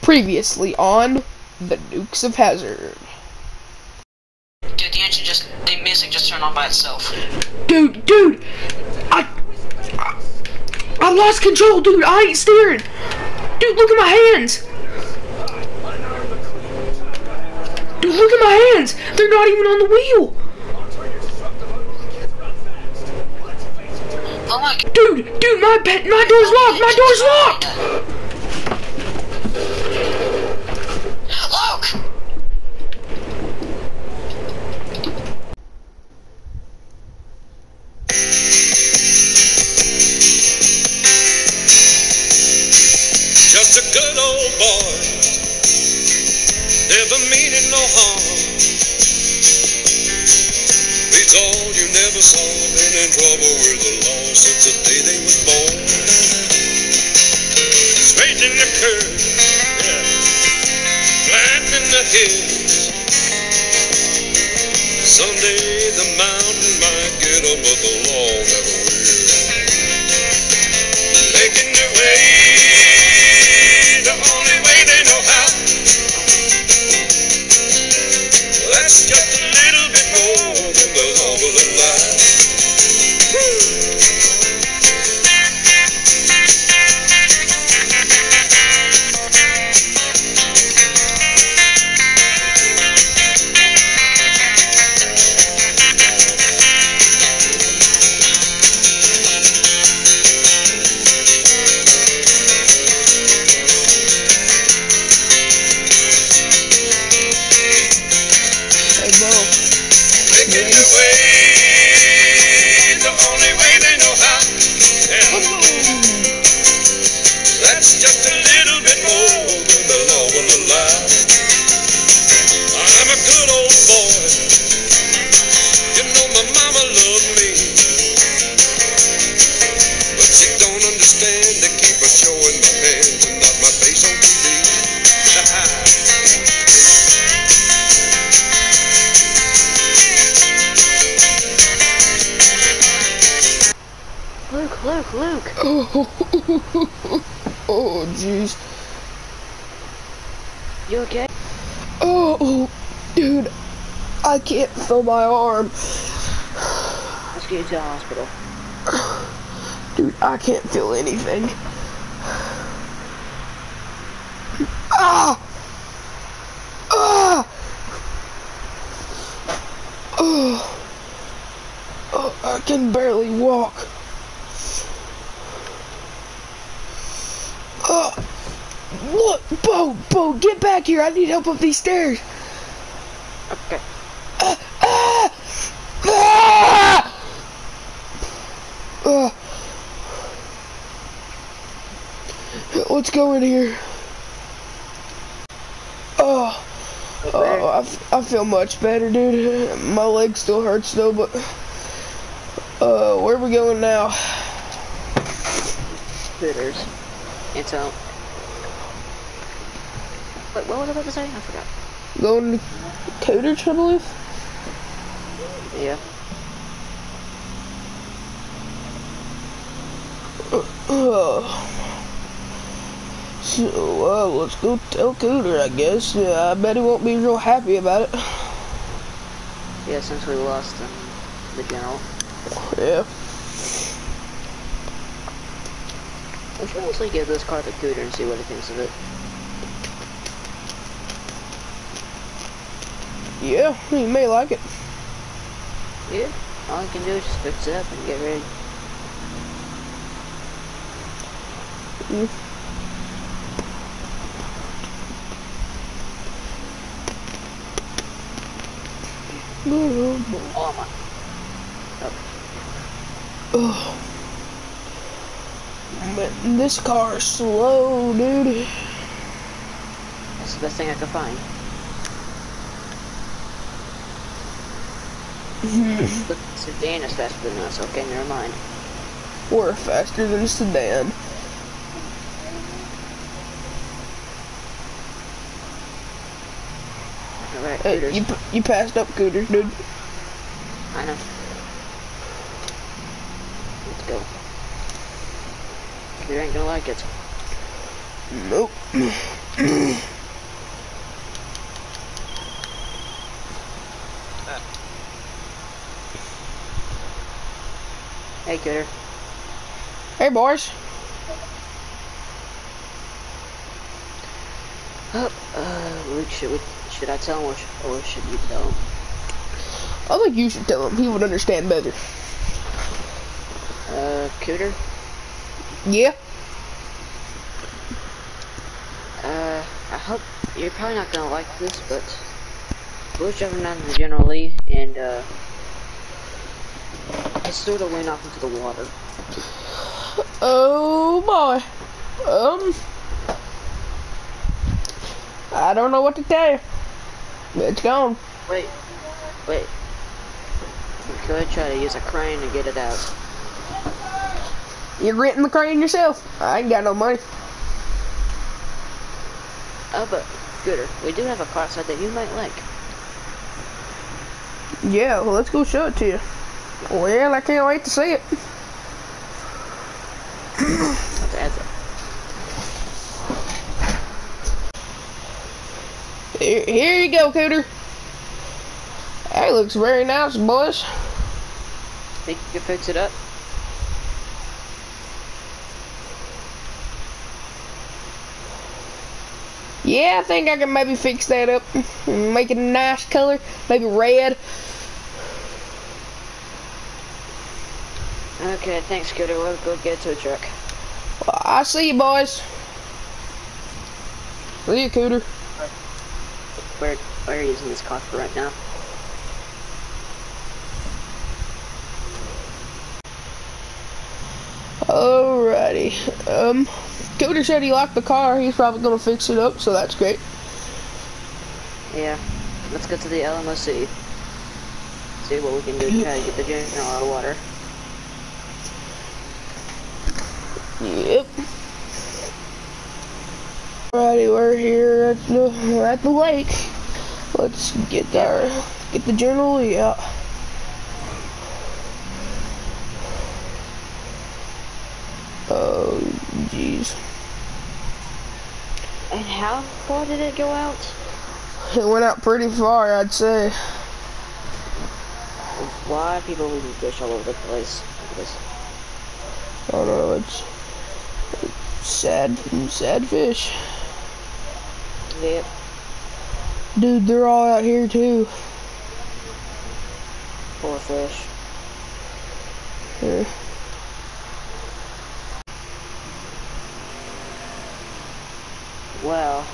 Previously on the Dukes of Hazzard. Dude, the music just turned on by itself. Dude, I lost control, dude. I ain't steering. Dude, look at my hands. Dude, look at my hands. They're not even on the wheel. Oh my god. Dude, my door's locked. My door's locked. Look! Just a good old boy, never meaning no harm. Beats all you never saw, been in trouble with the law since the day they was born. Straight in the curve, yeah, flat in the hills. Someday the mountain might get 'em, but the law never will. Making their way the only way they know how. That's just a little bit more than the law will allow. Making their way the only way they know how. Yeah. That's just a little bit more than the law will allow. I'm a good old boy. You know my mama loved me, but she don't understand to keep her showing my hands and not my face on TV. Luke. Oh, jeez. You okay? Oh, dude, I can't feel my arm. Let's get you to the hospital. Dude, I can't feel anything. Ah! Ah! Oh, I can barely walk. Look, Bo, get back here. I need help up these stairs. Okay. Let's go in here. I feel much better, dude. My leg still hurts though, but where are we going now? Hooters. It's out. Wait, what was I about to say? I forgot. Going to Cooters, I believe? Yeah. So, let's go tell Cooter, I guess. I bet he won't be real happy about it. Yeah, since we lost the general. Yeah. We should honestly give this car to Cooter and see what he thinks of it. Yeah, he may like it. Yeah, all he can do is just fix it up and get ready. Oh my. Oh. Man, this car is slow, dude. That's the best thing I could find. The sedan is faster than us, okay, never mind. We're faster than a sedan. Alright, Hey, Cooters. you passed up Cooters, dude. I know. Let's go. You ain't gonna like it. Nope. Cooter. Hey, boys. Oh, Luke, should I tell him or should you tell him? I think you should tell him. He would understand better. Cooter? Yeah? I hope you're probably not gonna like this, but we was driving down the General Lee, and, it sort of went off into the water. Oh, boy. I don't know what to tell you. It's gone. Wait. We could try to use a crane to get it out. You're renting the crane yourself. I ain't got no money. Oh, but, Cooter, we do have a car outside that you might like. Yeah, well, let's go show it to you. Well, I can't wait to see it. Let's add that. Here you go, Cooter. That looks very nice, boys. Think you can fix it up? Yeah, I think I can maybe fix that up. Make it a nice color. Maybe red. Okay, thanks, Cooter. We'll go get to a truck. Well, I'll see you, boys. See you, Cooter. We're using this car for right now. Alrighty. Cooter said he locked the car. He's probably gonna fix it up, so that's great. Yeah. Let's go to the LMOC. See what we can do to try to get the generator out of water. Yep. Alrighty, we're here at the lake. Let's get the General Lee out. Oh, jeez. And how far did it go out? It went out pretty far, I'd say. Why are people leaving fish all over the place? I don't know, it's sad fish. Yep. Dude, they're all out here too. Poor fish. Yeah. Well.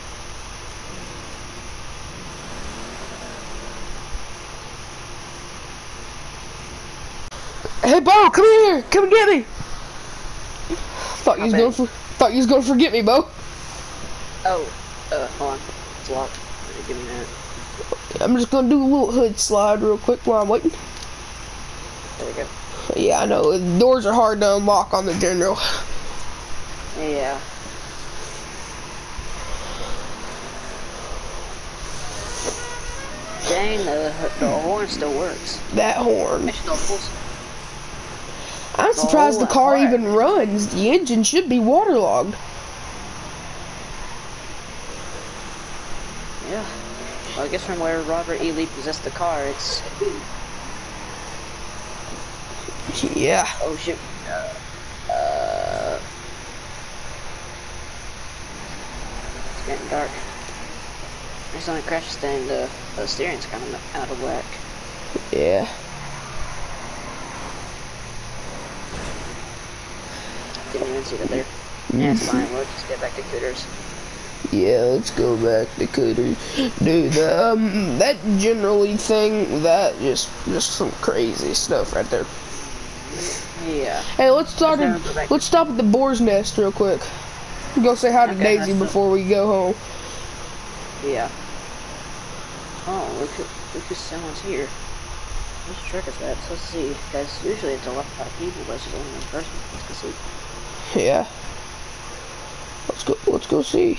Hey, Bo, come here! Come and get me! Thought you was gonna forget me, Bo. Oh, hold on. It's locked. Give me that. I'm just gonna do a little hood slide real quick while I'm waiting. There we go. Yeah, I know. The doors are hard to unlock on the General. Yeah. Dang, the horn still works. That horn. Actually, no, I'm surprised the car even runs. The engine should be waterlogged. Yeah. Well, I guess from where Robert E. Lee possessed the car, it's... Yeah. Oh, shit. It's getting dark. There's only crashes and the steering's kind of out of whack. Yeah. Didn't even see that there. Yeah, it's fine. We'll just get back to Cooters. Yeah, let's go back to Cooters. Dude, that General Lee thing, that just some crazy stuff right there. Yeah. Hey, let's stop at the Boar's Nest real quick. Go say hi to Daisy before we go home. Yeah. Oh, look who someone's here. Which truck is that? So let's see. Guys, usually it's a lot of people, but it's just only one person. Let's go see. Yeah. Let's go see.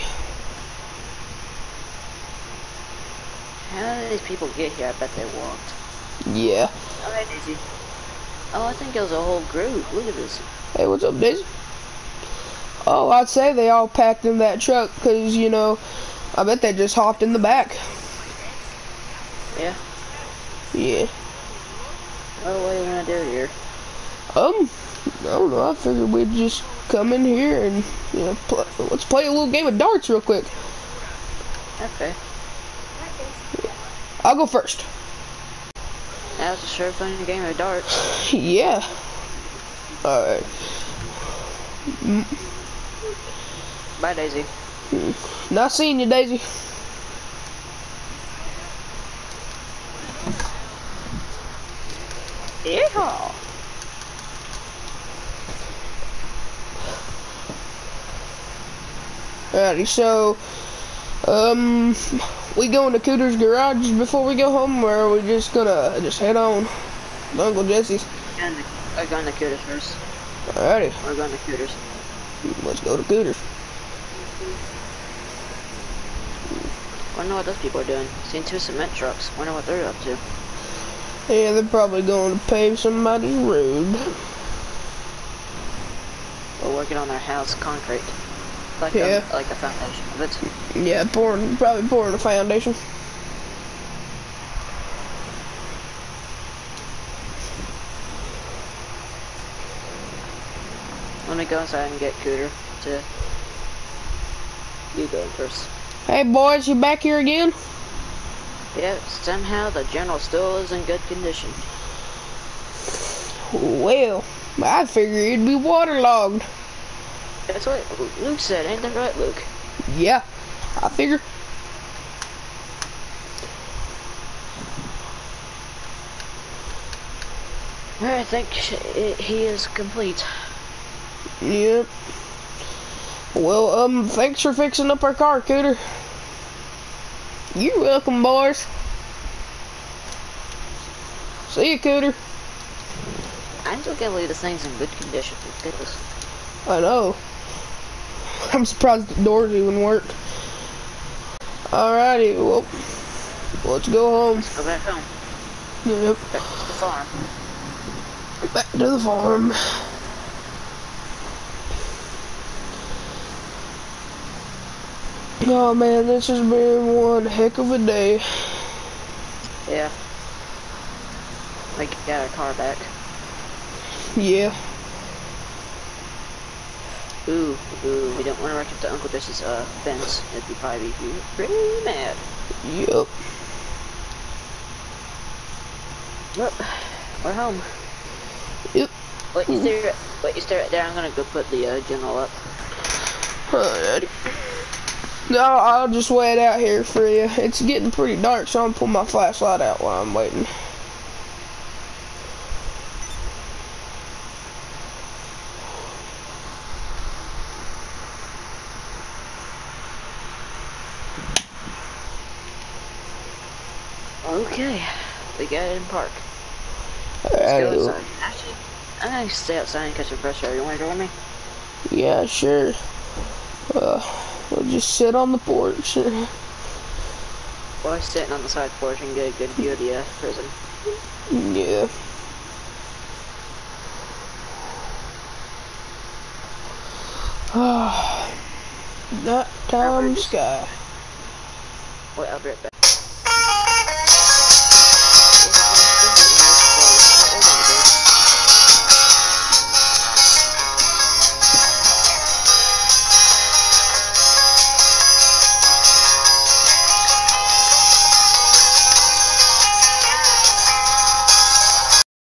How did these people get here? I bet they walked. Yeah. Oh, hey, Daisy. Oh, I think it was a whole group. Look at this. Hey, what's up, Daisy? Oh, I'd say they all packed in that truck, because, you know, I bet they just hopped in the back. Yeah. Yeah. Oh, what do you want to do here? I don't know. I figured we'd just come in here and let's play a little game of darts real quick. Okay. I'll go first. That was a sure fun game of darts. Yeah. All right. Bye, Daisy. Not seeing you, Daisy. Yeehaw! Alrighty, so, we going to Cooter's garage before we go home, or are we just gonna head on to Uncle Jesse's? We're going to Cooters first. Alrighty, We're going to Cooters. let's go to Cooter's. Wonder what those people are doing. Seen 2 cement trucks. Wonder what they're up to. Yeah, they're probably going to pave somebody's road. Or working on their house concrete. Like Yeah. like the foundation of it. Yeah, probably pouring a foundation. Let me go inside and get Cooter to... You go first. Hey boys, you back here again? Yeah, somehow the general still is in good condition. Well, I figured it'd be waterlogged. That's what Luke said, ain't that right, Luke? Yeah, I figure. I think he is complete. Yep. Well, thanks for fixing up our car, Cooter. You're welcome, boys. See you, Cooter. I still can't believe this thing's in good condition. Goodness. I know. I'm surprised the doors even work. Alrighty, well, let's go home. Go back home. Yep. Back to the farm. Back to the farm. Oh man, this has been one heck of a day. Yeah. Like, got our car back. Yeah. Ooh, we don't want to wreck up to Uncle Jesse's fence. It'd be probably be pretty mad. Yep. Well, we're home. Yep. Wait, you stay right there. I'm gonna go put the general up. Alrighty. No, I'll just wait out here for you. It's getting pretty dark, so I'm gonna pull my flashlight out while I'm waiting. Okay, we got it in park. Let's go Alrighty. inside. Actually, I'm gonna stay outside and catch a fresh air. You wanna join me? Yeah, sure. We'll just sit on the porch. Well, I'm sitting on the side porch and get a good view of the prison. Yeah. Nighttime sky. Wait, I'll be right back.